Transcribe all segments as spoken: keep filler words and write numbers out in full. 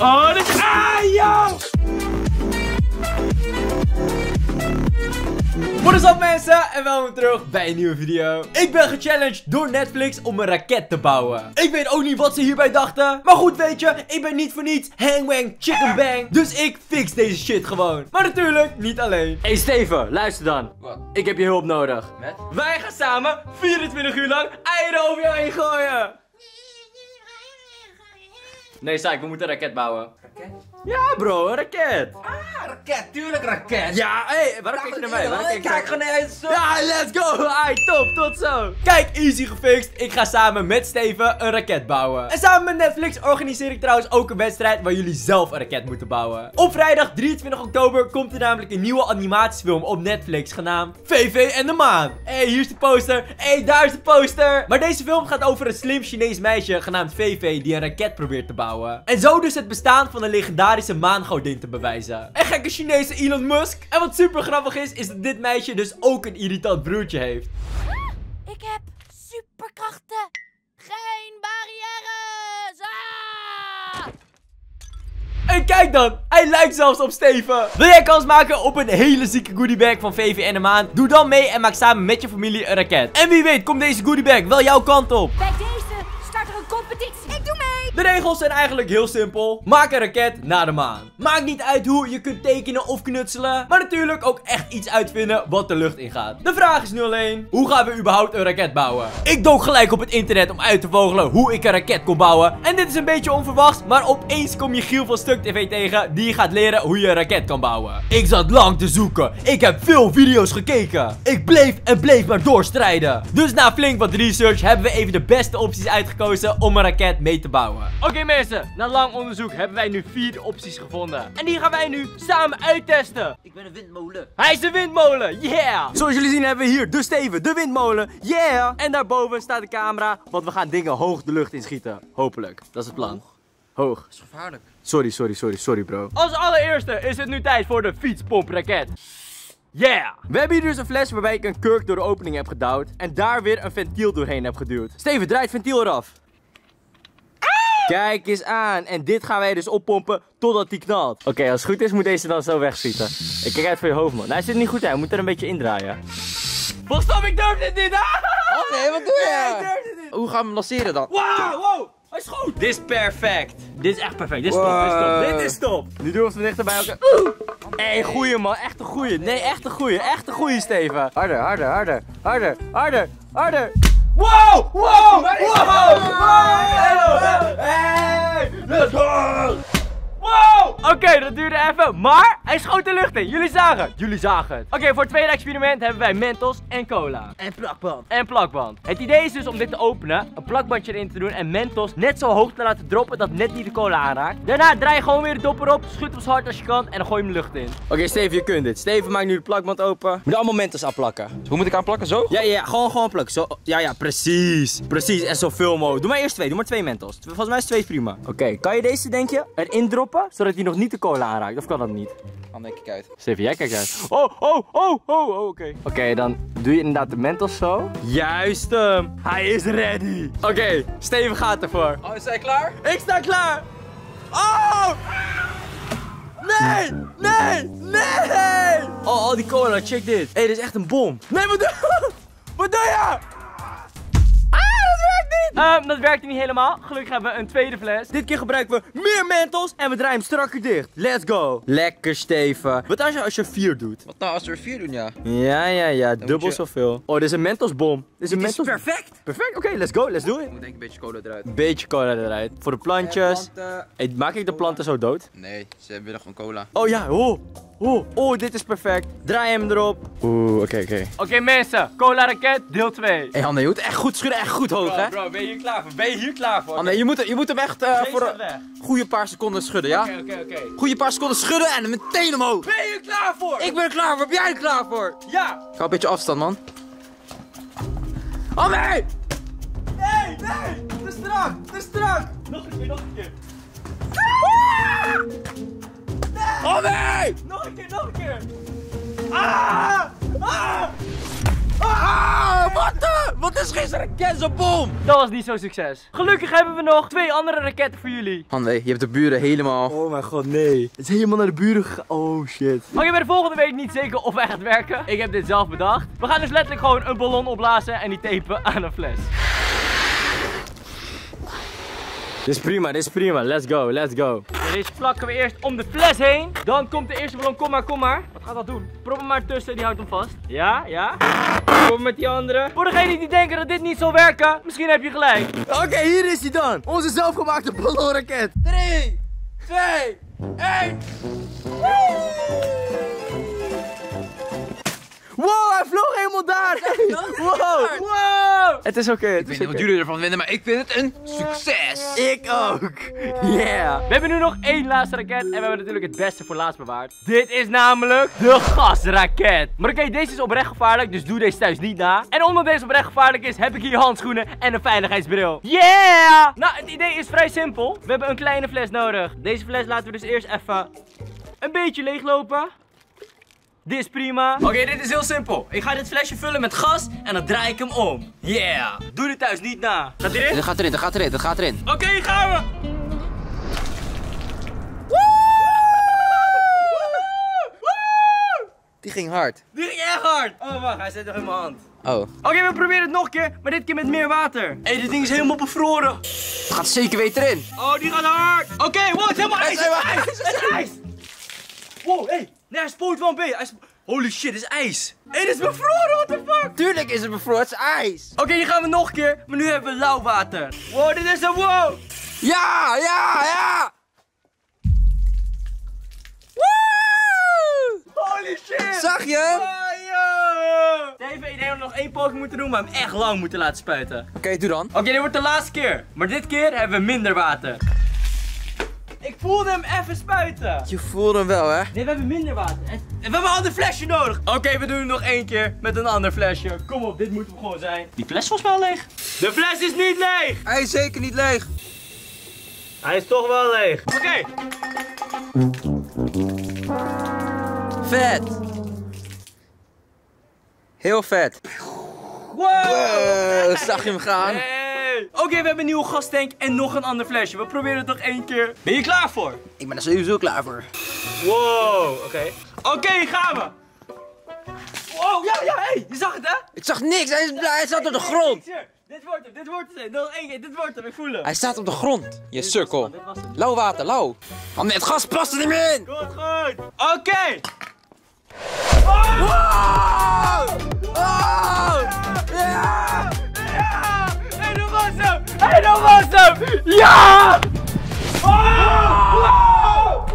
Oh, dit is... Ah, yo! Wat is up mensen en welkom terug bij een nieuwe video. Ik ben gechallenged door Netflix om een raket te bouwen. Ik weet ook niet wat ze hierbij dachten. Maar goed weet je, ik ben niet voor niets hang bang chicken bang. Dus ik fix deze shit gewoon. Maar natuurlijk niet alleen. Hey Steven, luister dan. Wat? Ik heb je hulp nodig. Met? Wij gaan samen vierentwintig uur lang eieren over jou heen gooien. Nee, Saik, we moeten een raket bouwen. Raket? Ja bro, een raket. Ah, raket, tuurlijk raket. Ja, hé, hey, waarom kijk je naar mij? Waarom Ik kijk gewoon eens zo. Ja, let's go! Ai, top, tot zo! Kijk, easy gefixt. Ik ga samen met Steven een raket bouwen. En samen met Netflix organiseer ik trouwens ook een wedstrijd waar jullie zelf een raket moeten bouwen. Op vrijdag drieëntwintig oktober komt er namelijk een nieuwe animatiefilm op Netflix genaamd V V en de Maan. Hé, hey, hier is de poster. Hé, hey, daar is de poster. Maar deze film gaat over een slim Chinees meisje genaamd V V die een raket probeert te bouwen. En zo dus het bestaan van een legendarische maangodin te bewijzen. En gekke Chinese Elon Musk. En wat super grappig is, is dat dit meisje dus ook een irritant broertje heeft. Ik heb superkrachten. Geen barrières. Ah! En kijk dan, hij lijkt zelfs op Steven. Wil jij kans maken op een hele zieke goodiebag van V V en de Maan? Doe dan mee en maak samen met je familie een raket. En wie weet komt deze goodiebag wel jouw kant op. Bij deze start er een competitie. Ik doe mee. De regels zijn eigenlijk heel simpel. Maak een raket naar de maan. Maakt niet uit hoe, je kunt tekenen of knutselen. Maar natuurlijk ook echt iets uitvinden wat de lucht ingaat. De vraag is nu alleen, hoe gaan we überhaupt een raket bouwen? Ik dook gelijk op het internet om uit te vogelen hoe ik een raket kon bouwen. En dit is een beetje onverwachts, maar opeens kom je Giel van Stuk T V tegen die gaat leren hoe je een raket kan bouwen. Ik zat lang te zoeken. Ik heb veel video's gekeken. Ik bleef en bleef maar doorstrijden. Dus na flink wat research hebben we even de beste opties uitgekozen om een raket mee te bouwen. Oké okay, mensen, na lang onderzoek hebben wij nu vier opties gevonden. En die gaan wij nu samen uittesten. Ik ben een windmolen. Hij is de windmolen, yeah! Zoals jullie zien hebben we hier de Steven, de windmolen, yeah! En daarboven staat de camera, want we gaan dingen hoog de lucht inschieten. Hopelijk, dat is het plan. Hoog. Dat is gevaarlijk. Sorry, sorry, sorry, sorry bro. Als allereerste is het nu tijd voor de fietspompraket. Yeah! We hebben hier dus een fles waarbij ik een kurk door de opening heb gedouwd. En daar weer een ventiel doorheen heb geduwd. Steven, draai het ventiel eraf. Kijk eens aan. En dit gaan wij dus oppompen totdat die knalt. Oké, okay, als het goed is moet deze dan zo wegschieten. Ik kijk uit voor je hoofd, man. Nou, hij zit niet goed aan. Je moet er een beetje indraaien. Volgens mij, ik durf dit niet. Ah! Oh nee, wat doe je? Nee, ik durf dit niet. Hoe gaan we hem lanceren dan? Wow, wow. Hij is goed. Dit is perfect. Dit is echt perfect. Dit is top, dit is top. Dit is top. Nu doen we het dichter bij elkaar. Hé, hey, goeie man. Echt een goeie. Nee, echt een goeie. Echt een goeie, Steven. Harder, harder, harder. Harder, harder, harder. Wow! Wow! Wow! Wow! Hey! Let's go! Wow! Oké, okay, dat duurde even, maar hij schoot de lucht in. Jullie zagen het. Jullie zagen het. Oké, okay, voor het tweede experiment hebben wij Mentos en cola. En plakband. En plakband. Het idee is dus om dit te openen, een plakbandje erin te doen en Mentos net zo hoog te laten droppen dat net niet de cola aanraakt. Daarna draai je gewoon weer de dopper op, schud hem zo hard als je kan en dan gooi je hem de lucht in. Oké, okay, Steven, je kunt dit. Steven maakt nu de plakband open. Moet allemaal Mentos aanplakken. Dus hoe moet ik aanplakken? Zo? Ja, ja, gewoon, gewoon plakken. Zo, ja, ja, precies. Precies, en zoveel mogelijk. Doe maar eerst twee, doe maar twee Mentos. Volgens mij is twee prima. Oké, okay, kan je deze, denk je, erin droppen, zodat hij nog niet de cola aanraakt? Of kan dat niet? Dan denk ik uit. Steven, jij kijkt uit. Oh, oh, oh, oh, oh oké. Okay. Oké, okay, dan doe je inderdaad de Mentos zo. Juist hem. Hij is ready. Oké, okay, Steven gaat ervoor. Oh, is hij klaar? Ik sta klaar. Oh! Nee! Nee! Nee! Oh, al die cola, check dit. Hé, hey, dit is echt een bom. Nee, wat doe je? Wat doe je? Um, dat werkte niet helemaal. Gelukkig hebben we een tweede fles. Dit keer gebruiken we meer Mentos en we draaien hem strakker dicht. Let's go. Lekker, Steven. Wat als je als je vier doet? Wat nou als we er vier doen, ja? Ja, ja, ja. Dan dubbel je... zoveel. Oh, dit is een Mentosbom. Dit is, een dit Mentos... is perfect. Perfect? Oké, okay, let's go. Let's do it. Ik moet denk ik een beetje cola eruit. Een beetje cola eruit. Voor de plantjes. Planten. Hey, maak ik de planten zo dood? Nee, ze willen gewoon cola. Oh ja, oh. Oh, oh, dit is perfect. Draai hem erop. Oeh, oké, okay, oké. Okay. Oké okay, mensen, cola raket, deel twee. Hé hey, Hanne, je moet echt goed schudden, echt goed hoog, bro, hè? Bro, ben je hier klaar voor? Ben je hier klaar voor? Hanne, je moet, je moet hem echt uh, voor een goede paar seconden schudden, ja? Oké, okay, oké, okay, oké. Okay. Goede paar seconden schudden en meteen omhoog. Ben je er klaar voor? Ik ben er klaar voor, ben jij er klaar voor? Ja. Ik hou een beetje afstand, man. Hanne! Nee, nee, te strak, te strak. Nog een keer, nog een keer. Oh nee! Nog een keer, nog een keer! Ah! Ah! Ah! Wat de? Wat Wat is gisteren een raketbom? Dat was niet zo'n succes. Gelukkig hebben we nog twee andere raketten voor jullie. Hanwee, je hebt de buren helemaal... Oh mijn god, nee. Het is helemaal naar de buren gegaan. Oh shit. Oké, bij de volgende weet ik niet zeker of hij gaat werken. Ik heb dit zelf bedacht. We gaan dus letterlijk gewoon een ballon opblazen en die tapen aan een fles. Dit is prima, dit is prima. Let's go, let's go. Deze plakken we eerst om de fles heen. Dan komt de eerste ballon. Kom maar, kom maar. Wat gaat dat doen? Prop hem maar tussen, die houdt hem vast. Ja, ja. Kom met die andere. Voor degenen die denken dat dit niet zal werken, misschien heb je gelijk. Oké, okay, hier is hij dan. Onze zelfgemaakte ballonraket. drie, twee, één. Wow, hij vloog helemaal daar. Wow, wow. Het is oké. Okay, ik weet niet wat jullie ervan vinden, maar ik vind het een succes. Ik ook. Yeah. We hebben nu nog één laatste raket en we hebben natuurlijk het beste voor laatst bewaard. Dit is namelijk de gasraket. Maar oké, okay, deze is oprecht gevaarlijk, dus doe deze thuis niet na. En omdat deze oprecht gevaarlijk is, heb ik hier handschoenen en een veiligheidsbril. Yeah! Nou, het idee is vrij simpel. We hebben een kleine fles nodig. Deze fles laten we dus eerst even een beetje leeglopen. Dit is prima. Oké, okay, dit is heel simpel. Ik ga dit flesje vullen met gas en dan draai ik hem om. Yeah. Doe dit thuis niet na. Gaat hij erin? Dat gaat erin, dat gaat erin, dat gaat erin. Oké, okay, gaan we. Die ging hard. Die ging echt hard. Oh, wacht. Hij zit nog in mijn hand. Oh. Oké, okay, we proberen het nog een keer, maar dit keer met meer water. Hé, hey, dit ding is helemaal bevroren. Het gaat zeker weten erin. Oh, die gaat hard. Oké, okay, wow, het is helemaal ijs. Het is ijs. ijs. Wow, hé. Hey. Nee, hij spoot wel een beetje. Hij Holy shit, dit is ijs. Hé, hey, dit is bevroren, what the fuck? Tuurlijk is het bevroren, het is ijs. Oké, okay, hier gaan we nog een keer, maar nu hebben we lauw water. Wow, dit is een wow. Ja, ja, ja. Woo! Holy shit. Zag je? Oh, yo. Even, ik denk dat we nog één poging moeten doen, maar hem echt lang moeten laten spuiten. Oké, okay, doe dan. Oké, okay, dit wordt de laatste keer. Maar dit keer hebben we minder water. Ik voelde hem even spuiten. Je voelde hem wel, hè? Nee, we hebben minder water. En we hebben een ander flesje nodig. Oké, okay, we doen het nog één keer met een ander flesje. Kom op, dit moet hem gewoon zijn. Die fles was wel leeg. De fles is niet leeg. Hij is zeker niet leeg. Hij is toch wel leeg. Oké. Okay. Vet. Heel vet. Wow. Wow, zag je hem gaan? Hey. Oké, okay, we hebben een nieuwe gastank en nog een ander flesje. We proberen het nog één keer. Ben je klaar voor? Ik ben er sowieso klaar voor. Wow, oké. Okay. Oké, okay, gaan we. Wow, ja, ja, hé. Hey, je zag het, hè? Ik zag niks, hij, is, hij staat op de grond. Dit wordt hem, dit wordt hem. Nog één keer, dit wordt hem, ik voel hem. Hij staat op de grond, je sukkel. Lauw water, lauw. Oh, nee, het gas past er niet meer in. Goed, goed. Oké. Okay. Oh! Wow! Oh! Ja! Ja! En dat was hem! En dat was hem! Ja! Oh! Wow!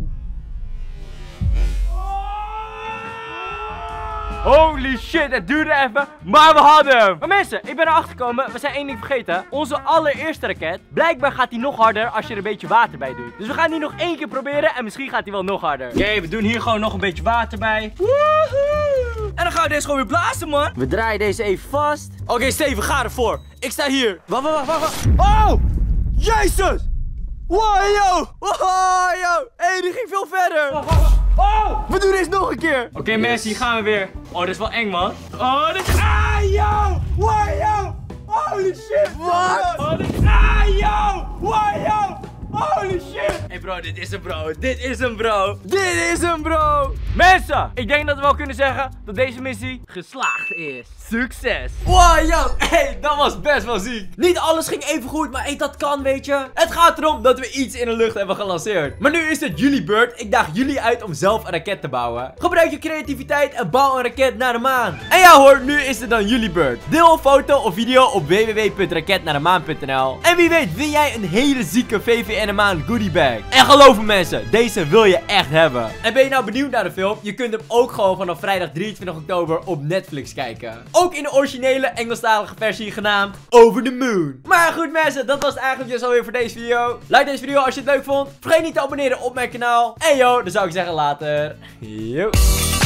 Holy shit, het duurde even, maar we hadden hem! Maar mensen, ik ben erachter gekomen, we zijn één ding vergeten. Onze allereerste raket, blijkbaar gaat die nog harder als je er een beetje water bij doet. Dus we gaan die nog één keer proberen en misschien gaat die wel nog harder. Oké, okay, we doen hier gewoon nog een beetje water bij. Woehoe! En dan gaan we deze gewoon weer blazen, man. We draaien deze even vast. Oké, okay, Steven, ga ervoor. Ik sta hier. Wacht, wacht, wacht, wacht. Oh! Jezus! Wow, yo! Wow, yo! Hé, hey, die ging veel verder. Wacht, wacht, wacht. Oh! We doen deze nog een keer. Oké, okay, yes. Mensen, hier gaan we weer. Oh, dit is wel eng, man. Oh, dit is... Ah, yo! Wow, yo! Holy shit! Wat? Oh, dit is... Ah, yo! Wow, yo! Holy shit! Hey bro, dit is een bro. Dit is een bro. Dit is een bro. Mensen, ik denk dat we wel kunnen zeggen dat deze missie geslaagd is. Succes. Wow, yo. Hey, dat was best wel ziek. Niet alles ging even goed, maar hey, dat kan, weet je. Het gaat erom dat we iets in de lucht hebben gelanceerd. Maar nu is het jullie beurt. Ik daag jullie uit om zelf een raket te bouwen. Gebruik je creativiteit en bouw een raket naar de maan. En ja hoor, nu is het dan jullie beurt. Deel een foto of video op w w w punt raketnaardemaan punt n l. En wie weet win jij een hele zieke V V N M aan goodie bag. En geloof me mensen, deze wil je echt hebben. En ben je nou benieuwd naar de film? Je kunt hem ook gewoon vanaf vrijdag drieëntwintig oktober op Netflix kijken. Ook in de originele Engelstalige versie genaamd Over the Moon. Maar goed mensen, dat was het eigenlijk dus alweer voor deze video. Like deze video als je het leuk vond. Vergeet niet te abonneren op mijn kanaal. En yo, dan zou ik zeggen later. Yo.